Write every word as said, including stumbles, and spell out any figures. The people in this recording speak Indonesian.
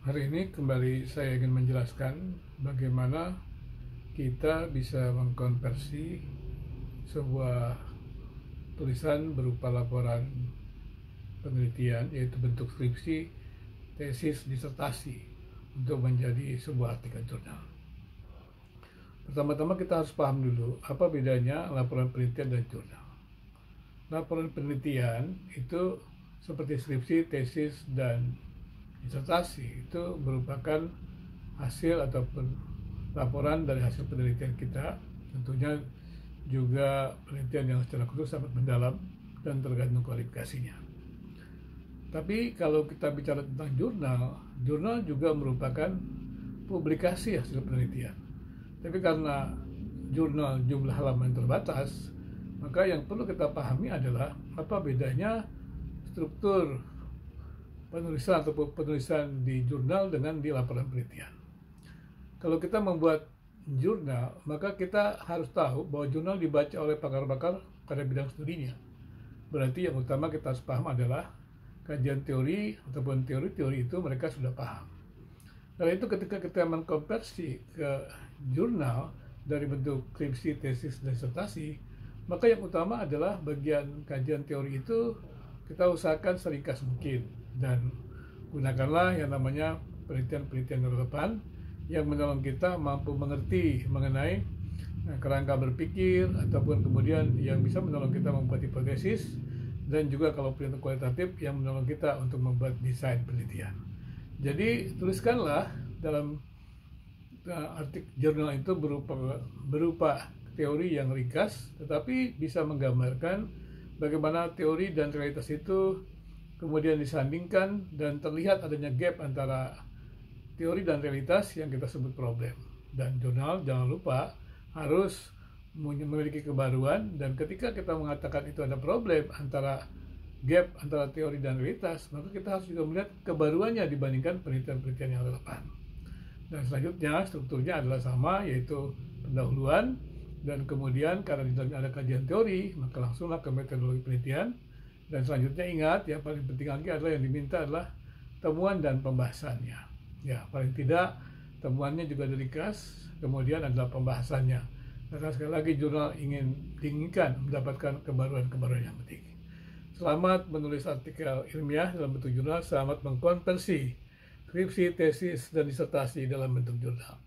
Hari ini kembali saya ingin menjelaskan bagaimana kita bisa mengkonversi sebuah tulisan berupa laporan penelitian, yaitu bentuk skripsi, tesis, disertasi, untuk menjadi sebuah artikel jurnal. Pertama-tama kita harus paham dulu apa bedanya laporan penelitian dan jurnal. Laporan penelitian itu seperti skripsi, tesis, dan disertasi itu merupakan hasil ataupun laporan dari hasil penelitian kita, tentunya juga penelitian yang secara khusus sangat mendalam dan tergantung kualifikasinya. Tapi kalau kita bicara tentang jurnal, jurnal juga merupakan publikasi hasil penelitian. Tapi karena jurnal jumlah halaman terbatas, maka yang perlu kita pahami adalah apa bedanya struktur penulisan atau penulisan di jurnal dengan di laporan penelitian. Kalau kita membuat jurnal, maka kita harus tahu bahwa jurnal dibaca oleh pakar-pakar pada bidang studinya. Berarti yang utama kita harus paham adalah kajian teori ataupun teori-teori itu mereka sudah paham. Karena itu ketika kita mengkonversi ke jurnal dari bentuk skripsi, tesis, dan disertasi, maka yang utama adalah bagian kajian teori itu kita usahakan seringkas mungkin, dan gunakanlah yang namanya penelitian-penelitian yang relevan yang menolong kita mampu mengerti mengenai kerangka berpikir, ataupun kemudian yang bisa menolong kita membuat hipotesis, dan juga kalau penelitian kualitatif yang menolong kita untuk membuat desain penelitian. Jadi tuliskanlah dalam artikel jurnal itu berupa berupa teori yang ringkas, tetapi bisa menggambarkan bagaimana teori dan realitas itu kemudian disandingkan dan terlihat adanya gap antara teori dan realitas yang kita sebut problem. Dan jurnal jangan lupa harus memiliki kebaruan, dan ketika kita mengatakan itu ada problem antara gap antara teori dan realitas, maka kita harus juga melihat kebaruannya dibandingkan penelitian-penelitian yang relevan. Dan selanjutnya strukturnya adalah sama, yaitu pendahuluan, dan kemudian karena di dalamnya ada kajian teori, maka langsunglah ke metodologi penelitian. Dan selanjutnya ingat, yang paling penting lagi adalah yang diminta adalah temuan dan pembahasannya. Ya, paling tidak temuannya juga ringkas, kemudian adalah pembahasannya. Karena sekali lagi jurnal ingin diinginkan mendapatkan kebaruan-kebaruan yang penting. Selamat menulis artikel ilmiah dalam bentuk jurnal, selamat mengkonversi skripsi, tesis, dan disertasi dalam bentuk jurnal.